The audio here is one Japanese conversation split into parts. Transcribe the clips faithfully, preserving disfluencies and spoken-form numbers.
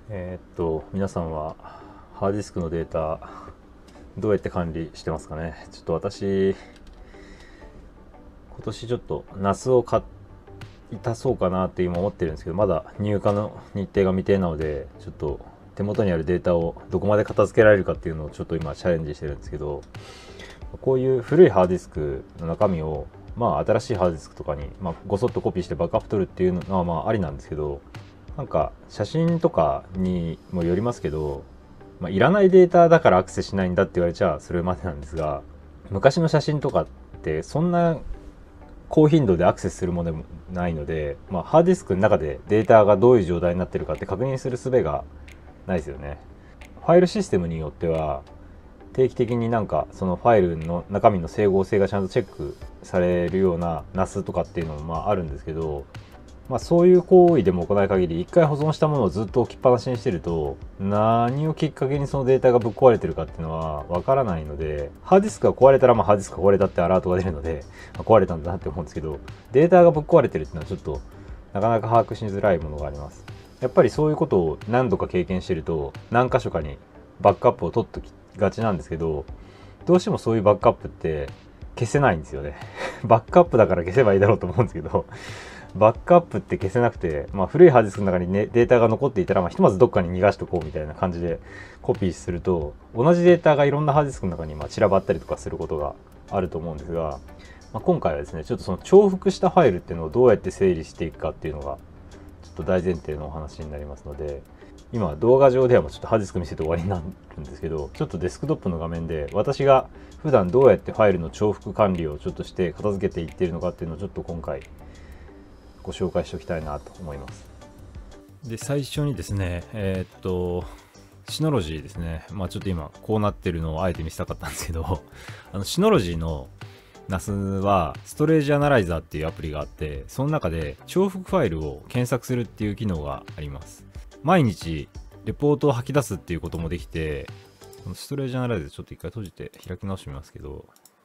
えーっと、皆さんはハードディスクのデータどうやって管理してますかね。ちょっと私、今年ちょっとナスを買い足そうかなって今思ってるんですけど、まだ入荷の日程が未定なので、ちょっと手元にあるデータをどこまで片付けられるかっていうのをちょっと今チャレンジしてるんですけど、こういう古いハードディスクの中身を、まあ新しいハードディスクとかに、まあ、ごそっとコピーしてバックアップ取るっていうのはまあありなんですけど、なんか写真とかにもよりますけど、まあ、いらないデータだからアクセスしないんだって言われちゃそれまでなんですが、昔の写真とかってそんな高頻度でアクセスするものでもないので、まあ、ハードディスクの中でデータがどういう状態になってるかって確認する術がないですよね。ファイルシステムによっては定期的になんかそのファイルの中身の整合性がちゃんとチェックされるような ナス とかっていうのもまああるんですけど、まあ、そういう行為でも行ない限り一回保存したものをずっと置きっぱなしにしてると何をきっかけにそのデータがぶっ壊れてるかっていうのはわからないので、ハードディスクが壊れたらまあハードディスクが壊れたってアラートが出るので、まあ、壊れたんだなって思うんですけど、データがぶっ壊れてるっていうのはちょっとなかなか把握しづらいものがあります。やっぱりそういうことを何度か経験してると何箇所かにバックアップを取っときがちなんですけど、どうしてもそういうバックアップって消せないんですよね。バックアップだから消せばいいだろうと思うんですけど、バックアップって消せなくて、まあ、古いハードディスクの中に、ね、データが残っていたら、まあ、ひとまずどっかに逃がしとこうみたいな感じでコピーすると、同じデータがいろんなハードディスクの中にまあ散らばったりとかすることがあると思うんですが、まあ、今回はですね、ちょっとその重複したファイルっていうのをどうやって整理していくかっていうのがちょっと大前提のお話になりますので、今動画上ではもうちょっとハードディスク見せて終わりになるんですけど、ちょっとデスクトップの画面で私が普段どうやってファイルの重複管理をちょっとして片付けていっているのかっていうのをちょっと今回ご紹介しておきたいなと思います。で、最初にですね、えーっと、シノロジーですね。まあちょっと今こうなってるのをあえて見せたかったんですけど、あのシノロジーの ナス はストレージアナライザーっていうアプリがあって、その中で重複ファイルを検索するっていう機能があります。毎日レポートを吐き出すっていうこともできて、このストレージアナライザーちょっと一回閉じて開き直してみますけど、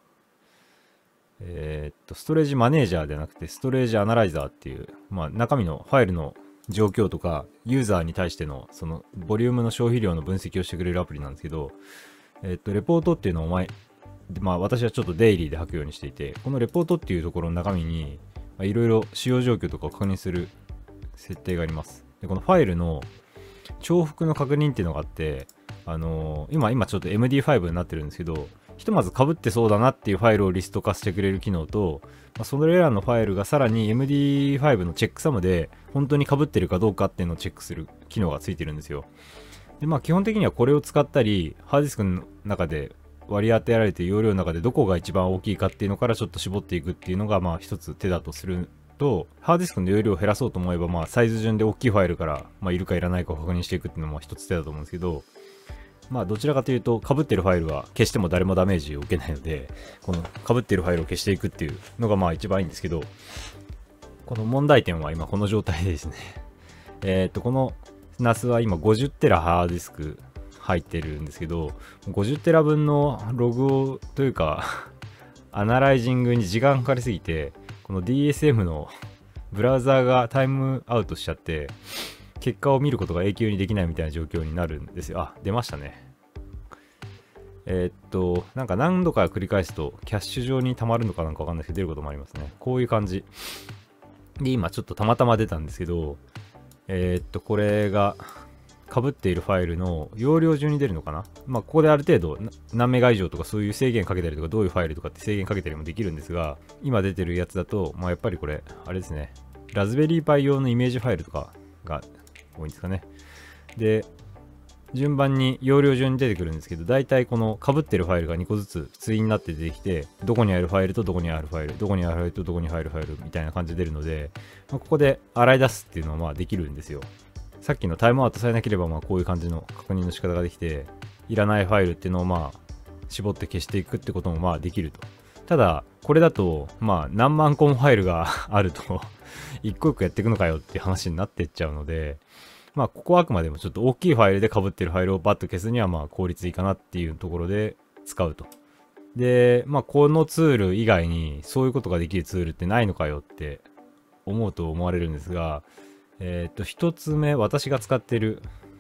えーっと、ストレージマネージャーではなくて、ストレージアナライザーっていう、まあ、中身のファイルの状況とか、ユーザーに対しての、その、ボリュームの消費量の分析をしてくれるアプリなんですけど、えーっと、レポートっていうのを前、まあ、私はちょっとデイリーで書くようにしていて、このレポートっていうところの中身に、いろいろ使用状況とかを確認する設定があります。で、このファイルの重複の確認っていうのがあって、あのー今、今ちょっと エムディーファイブ になってるんですけど、ひとまず被ってそうだなっていうファイルをリスト化してくれる機能と、まあ、それらのファイルがさらに エムディーファイブ のチェックサムで本当に被ってるかどうかっていうのをチェックする機能がついてるんですよ。で、まあ基本的にはこれを使ったり、ハードディスクの中で割り当てられている容量の中でどこが一番大きいかっていうのからちょっと絞っていくっていうのがまあ一つ手だとすると、ハードディスクの容量を減らそうと思えば、まあサイズ順で大きいファイルから、まあ、いるかいらないかを確認していくっていうのも一つ手だと思うんですけど、まあどちらかというと被ってるファイルは消しても誰もダメージを受けないので、この被ってるファイルを消していくっていうのがまあ一番いいんですけど、この問題点は今この状態でですね、えっとこの ナス は今ごじゅうテラハードディスク入ってるんですけど、ごじゅうテラ分のログをというかアナライジングに時間かかりすぎて、この ディーエスエム のブラウザーがタイムアウトしちゃって結果を見ることが永久にできないみたいな状況になるんですよ。あ、出ましたね。えーっと、なんか何度か繰り返すとキャッシュ上に溜まるのかなんかわかんないけど出ることもありますね。こういう感じ。で、今ちょっとたまたま出たんですけど、えーっと、これが被っているファイルの容量順に出るのかな。まあ、ここである程度何メガ以上とかそういう制限かけたりとか、どういうファイルとかって制限かけたりもできるんですが、今出てるやつだと、まあ、やっぱりこれ、あれですね。ラズベリーパイ用のイメージファイルとかが多いんですかね。で、順番に容量順に出てくるんですけど、大体この被ってるファイルがにこずつ対になって出てきて、どこにあるファイルとどこにあるファイル、どこにあるファイルとどこに入るファイルみたいな感じで出るので、まあ、ここで洗い出すっていうのはまあできるんですよ。さっきのタイムアウトされなければまあこういう感じの確認の仕方ができて、いらないファイルっていうのをまあ絞って消していくってこともまあできると。ただ、これだとまあ何万個もファイルがあると一個一個やっていくのかよっていう話になってっちゃうので、まあここはあくまでもちょっと大きいファイルで被ってるファイルをバッと消すにはまあ効率いいかなっていうところで使うと。で、まあこのツール以外にそういうことができるツールってないのかよって思うと思われるんですが、えっと、一つ目、私が使ってる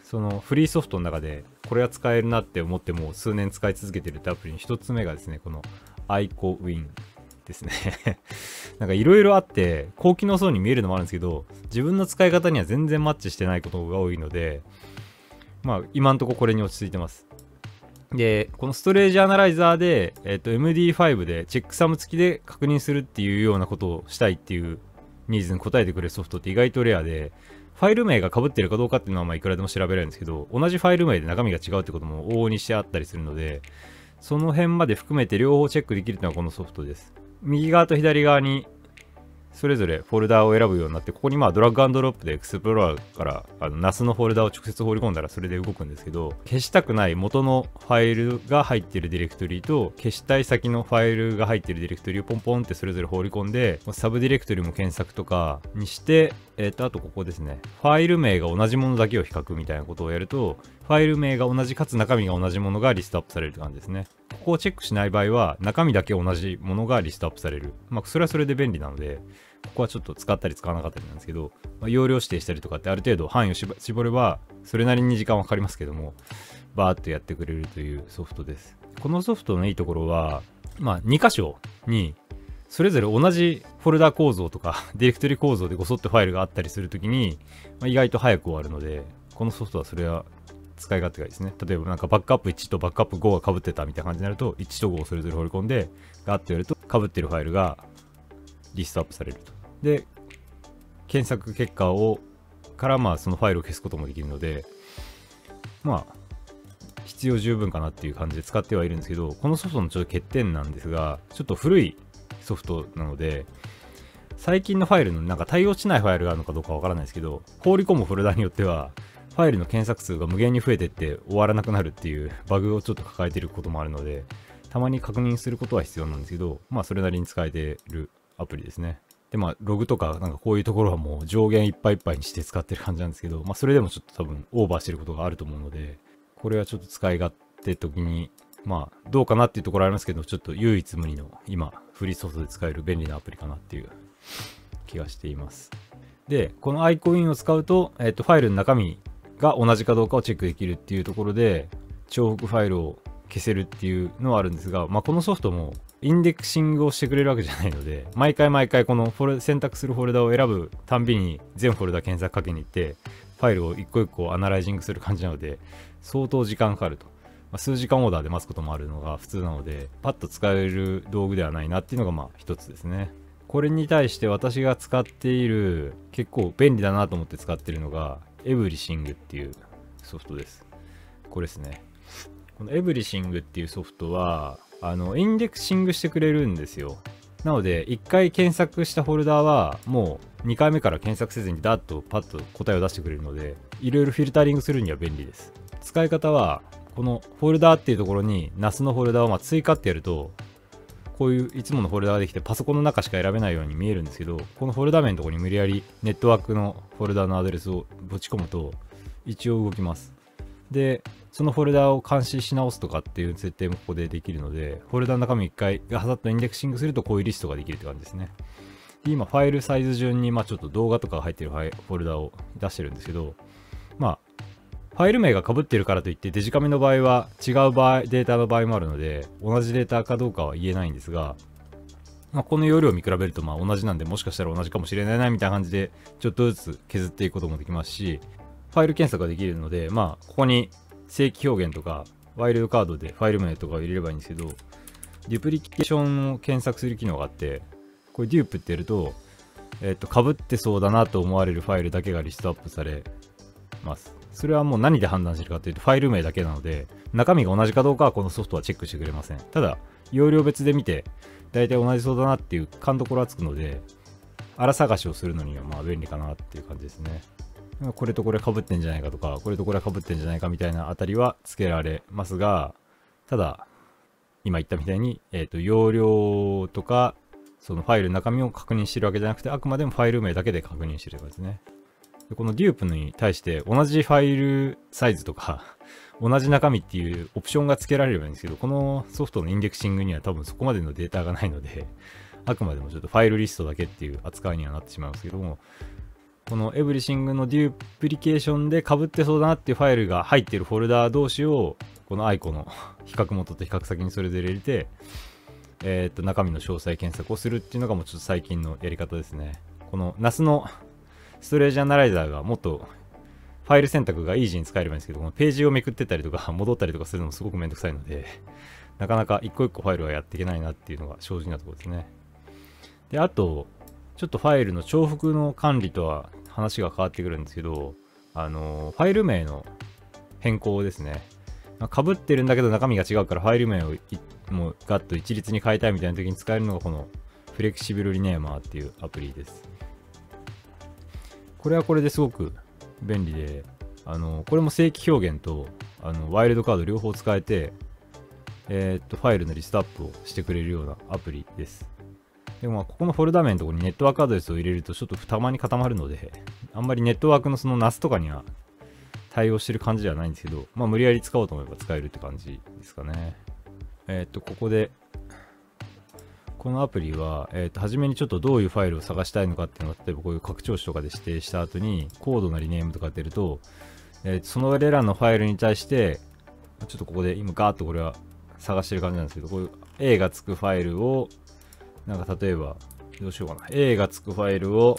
そのフリーソフトの中でこれは使えるなって思ってもう数年使い続けてるってアプリの一つ目がですね、この iCowin ですねなんかいろいろあって高機能そうに見えるのもあるんですけど、自分の使い方には全然マッチしてないことが多いので、まあ今んとここれに落ち着いてます。で、このストレージアナライザーで、えっと、エムディーファイブ でチェックサム付きで確認するっていうようなことをしたいっていうニーズに応えてくれるソフトって意外とレアで、ファイル名が被ってるかどうかっていうのはまあいくらでも調べられるんですけど、同じファイル名で中身が違うってことも往々にしてあったりするので、その辺まで含めて両方チェックできるっていうのはこのソフトです。右側と左側にそれぞれフォルダーを選ぶようになって、ここにまあドラッグアンドドロップでエクスプローラーからあの ナス のフォルダーを直接放り込んだらそれで動くんですけど、消したくない元のファイルが入っているディレクトリと消したい先のファイルが入っているディレクトリをポンポンってそれぞれ放り込んで、サブディレクトリも検索とかにして、えっとあとここですね、ファイル名が同じものだけを比較みたいなことをやると、ファイル名が同じかつ中身が同じものがリストアップされるって感じですね。ここをチェックしない場合は中身だけ同じものがリストアップされる。まあそれはそれで便利なので、ここはちょっと使ったり使わなかったりなんですけど、まあ、容量指定したりとかってある程度範囲を絞ればそれなりに時間はかかりますけども、バーッとやってくれるというソフトです。このソフトのいいところは、まあに箇所にそれぞれ同じフォルダ構造とかディレクトリ構造でごそっとファイルがあったりするときに、まあ、意外と早く終わるので、このソフトはそれは使い勝手がいいですね。例えばなんかバックアップいちとバックアップごが被ってたみたいな感じになると、いちとごをそれぞれ放り込んでガッとやると被ってるファイルがリストアップされると。で、検索結果をからまあそのファイルを消すこともできるので、まあ必要十分かなっていう感じで使ってはいるんですけど、このソフトのちょっと欠点なんですが、ちょっと古いソフトなので、最近のファイルのなんか対応しないファイルがあるのかどうかわからないですけど、放り込むフォルダによってはファイルの検索数が無限に増えてって終わらなくなるっていうバグをちょっと抱えていることもあるので、たまに確認することは必要なんですけど、まあそれなりに使えているアプリですね。でまあログとかなんかこういうところはもう上限いっぱいいっぱいにして使ってる感じなんですけど、まあそれでもちょっと多分オーバーしてることがあると思うので、これはちょっと使い勝手時にまあどうかなっていうところありますけど、ちょっと唯一無二の今フリーソフトで使える便利なアプリかなっていう気がしています。でこの iCowin を使うと、えっとファイルの中身が同じかどうかをチェックできるっていうところで重複ファイルを消せるっていうのはあるんですが、まあこのソフトもインデックシングをしてくれるわけじゃないので、毎回毎回このフォル選択するフォルダを選ぶたんびに全フォルダ検索かけに行ってファイルを一個一個アナライジングする感じなので相当時間かかると、まあ、数時間オーダーで待つこともあるのが普通なので、パッと使える道具ではないなっていうのがまあ一つですね。これに対して私が使っている結構便利だなと思って使っているのがエブリシングっていうソフトです。これですね。このエブリシングっていうソフトはあのインデックシングしてくれるんですよ。なのでいっかい検索したフォルダはもうにかいめから検索せずにダッとパッと答えを出してくれるので、いろいろフィルタリングするには便利です。使い方はこのフォルダっていうところに ナス のフォルダをまあ追加ってやると、こういういつものフォルダができてパソコンの中しか選べないように見えるんですけど、このフォルダ名のところに無理やりネットワークのフォルダのアドレスをぶち込むと一応動きます。でそのフォルダを監視し直すとかっていう設定もここでできるので、フォルダの中身いっかいガサッとインデックシングするとこういうリストができるって感じですね。で今ファイルサイズ順にまあちょっと動画とかが入ってるファイフォルダを出してるんですけど、まあファイル名が被ってるからといってデジカメの場合は違う場合データの場合もあるので同じデータかどうかは言えないんですが、まあ、この容量を見比べるとまあ同じなんで、もしかしたら同じかもしれないなみたいな感じでちょっとずつ削っていくこともできますし、ファイル検索ができるので、まあここに正規表現とかワイルドカードでファイル名とかを入れればいいんですけど、デュプリケーションを検索する機能があって、これデュープってやるとえっと被ってそうだなと思われるファイルだけがリストアップされます。それはもう何で判断してるかというとファイル名だけなので、中身が同じかどうかはこのソフトはチェックしてくれません。ただ容量別で見て大体同じそうだなっていう勘どころはつくので、荒探しをするのにはまあ便利かなっていう感じですね。これとこれ被ってんじゃないかとか、これとこれ被ってんじゃないかみたいなあたりはつけられますが、ただ今言ったみたいに、えっと容量とかそのファイルの中身を確認してるわけじゃなくて、あくまでもファイル名だけで確認してるんですね。でこのデュープに対して同じファイルサイズとか同じ中身っていうオプションが付けられればいいんですけど、このソフトのインデクシングには多分そこまでのデータがないので、あくまでもちょっとファイルリストだけっていう扱いにはなってしまいますけども、 このエブリシングのデュプリケーションで被ってそうだなっていうファイルが入っているフォルダー同士をこのアイコの比較元と比較先にそれぞれ入れて、えー、っと中身の詳細検索をするっていうのがもうちょっと最近のやり方ですね。この ナス のストレージアナライザーがもっとファイル選択がイージーに使えればいいんですけど、このページをめくってたりとか戻ったりとかするのもすごくめんどくさいので、なかなか一個一個ファイルはやっていけないなっていうのが正直なところですね。で、あと、ちょっとファイルの重複の管理とは話が変わってくるんですけど、あの、ファイル名の変更ですね。かぶってるんだけど中身が違うからファイル名をもうガッと一律に変えたいみたいな時に使えるのがこのフレキシブルリネーマーっていうアプリです。これはこれですごく便利で、あの、これも正規表現とあのワイルドカード両方使えて、えー、っと、ファイルのリストアップをしてくれるようなアプリです。でも、ここのフォルダ名のところにネットワークアドレスを入れるとちょっとたまに固まるので、あんまりネットワークのその ナス とかには対応してる感じではないんですけど、まあ無理やり使おうと思えば使えるって感じですかね。えー、っと、ここで、このアプリは、えー、と初めにちょっとどういうファイルを探したいのかっていうのを、例えばこういう拡張子とかで指定した後に、コードなリネームとか出ると、えー、とそのレラのファイルに対して、ちょっとここで今ガーッとこれは探してる感じなんですけど、こういう A がつくファイルを、なんか例えば、どうしようかな。A がつくファイルを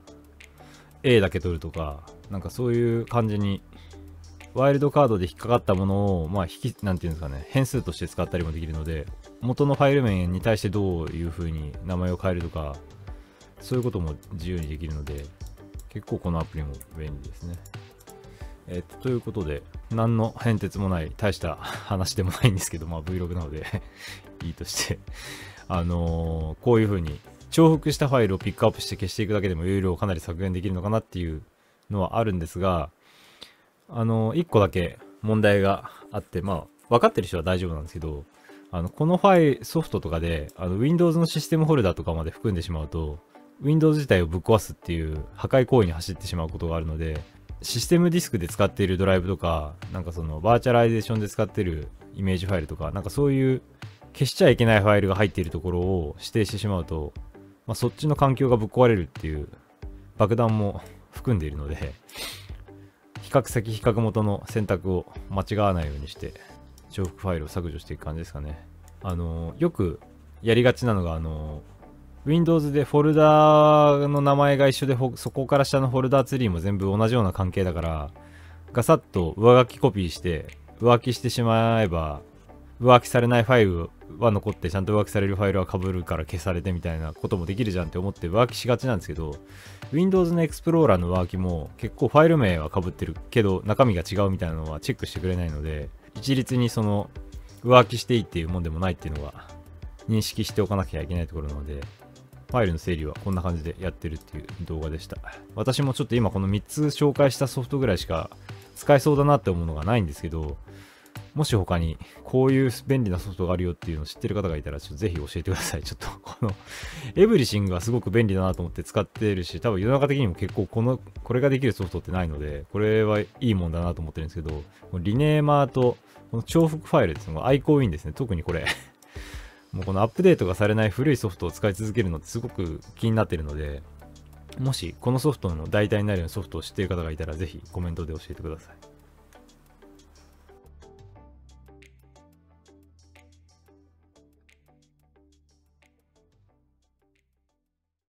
A だけ取るとか、なんかそういう感じに、ワイルドカードで引っかかったものを、まあ、引き、なんていうんですかね、変数として使ったりもできるので、元のファイル名に対してどういう風に名前を変えるとか、そういうことも自由にできるので、結構このアプリも便利ですね。えっと、ということで、何の変哲もない、大した話でもないんですけど、まあ Vlog なのでいいとして、あのー、こういう風に重複したファイルをピックアップして消していくだけでも容量をかなり削減できるのかなっていうのはあるんですが、あの、一個だけ問題があって、まあ、分かってる人は大丈夫なんですけど、あの、このファイル、ソフトとかで、あの、Windows のシステムフォルダとかまで含んでしまうと、Windows 自体をぶっ壊すっていう破壊行為に走ってしまうことがあるので、システムディスクで使っているドライブとか、なんかその、バーチャライゼーションで使っているイメージファイルとか、なんかそういう消しちゃいけないファイルが入っているところを指定してしまうと、まあ、そっちの環境がぶっ壊れるっていう爆弾も含んでいるので、比較先比較元の選択を間違わないようにして重複ファイルを削除していく感じですかね。あのよくやりがちなのが、あの Windows でフォルダの名前が一緒で、そこから下のフォルダツリーも全部同じような関係だから、ガサッと上書きコピーして上書きしてしまえば、上書きされないファイルは残って、ちゃんと上書きされるファイルは被るから消されてみたいなこともできるじゃんって思って上書きしがちなんですけど、Windows の Explorer の上書きも結構ファイル名は被ってるけど中身が違うみたいなのはチェックしてくれないので、一律にその上書きしていいっていうもんでもないっていうのが認識しておかなきゃいけないところなので、ファイルの整理はこんな感じでやってるっていう動画でした。私もちょっと今このみっつ紹介したソフトぐらいしか使えそうだなって思うのがないんですけど、もし他にこういう便利なソフトがあるよっていうのを知ってる方がいたら、ちょっとぜひ教えてください。ちょっとこのエブリシングはすごく便利だなと思って使ってるし、多分世の中的にも結構このこれができるソフトってないので、これはいいもんだなと思ってるんですけど、このリネーマーとこの重複ファイルっていうのがアイコーウィンですね。特にこれもうこのアップデートがされない古いソフトを使い続けるのってすごく気になってるので、もしこのソフトの代替になるようなソフトを知っている方がいたら、ぜひコメントで教えてください。